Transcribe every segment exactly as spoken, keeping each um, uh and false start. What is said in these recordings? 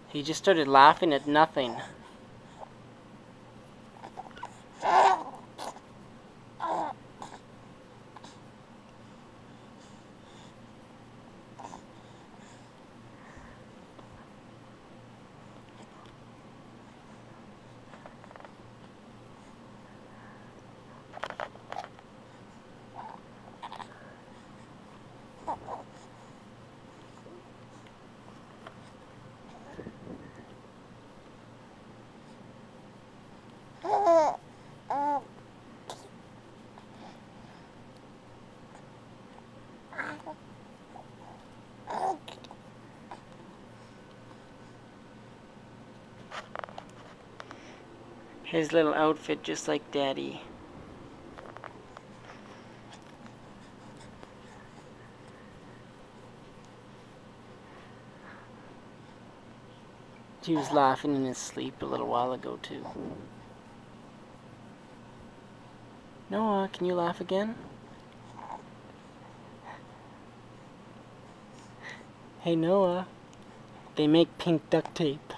He just started laughing at nothing. His little outfit just like Daddy. He was laughing in his sleep a little while ago too. Noah, can you laugh again? Hey Noah, they make pink duct tape.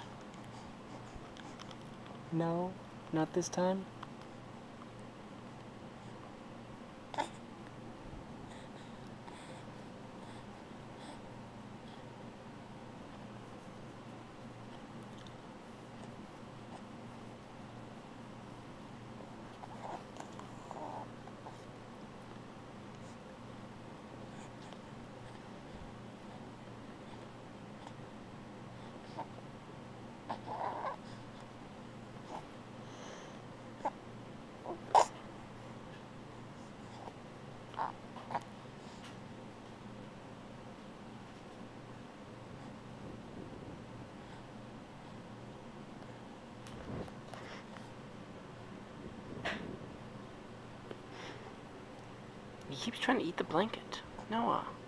No, not this time. He keeps trying to eat the blanket. Noah.